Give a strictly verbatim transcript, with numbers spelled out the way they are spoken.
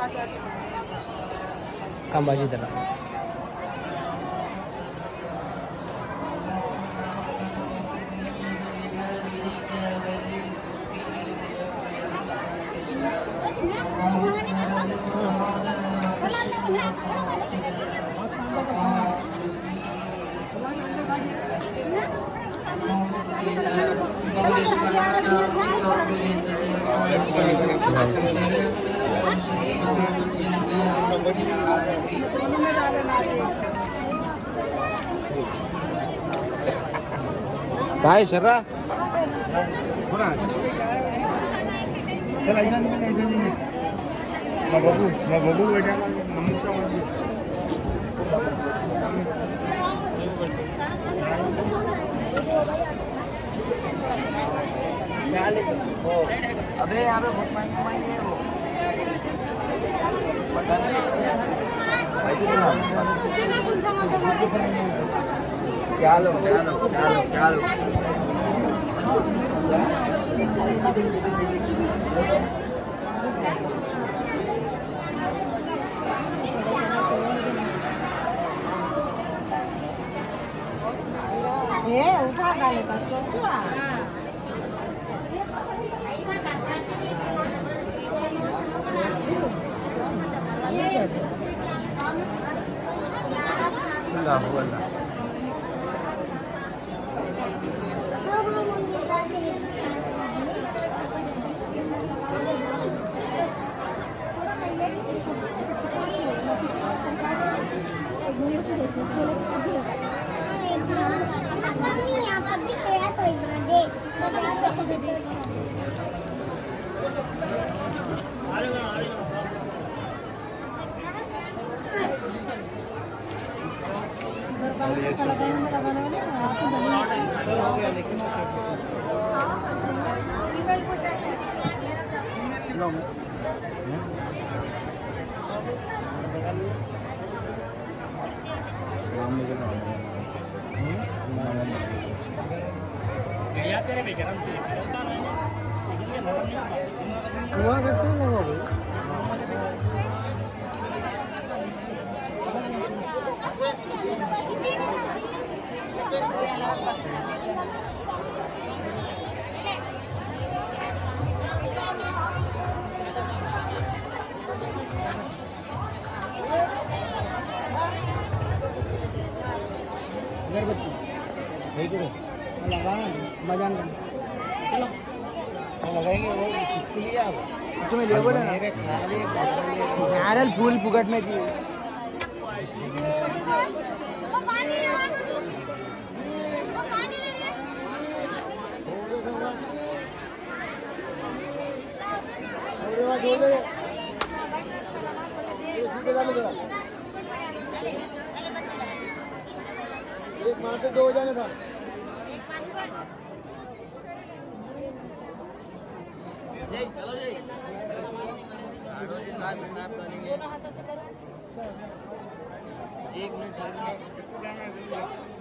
काम बाजी दला काय शर्रा अबे यहाँ पे बहुत महंगे महंगे है वो पता नहीं क्या लो क्या लो क्या लो क्या लो ये उठा डाले बस तो क्या लगाना मजान करना चलो लगाएंगे वो किसके लिए आप तुम्हें ले बोले नारियल फूल फुकट में की एक मारते दो हो जाने था चलो जी साहब स्नैप करेंगे एक मिनट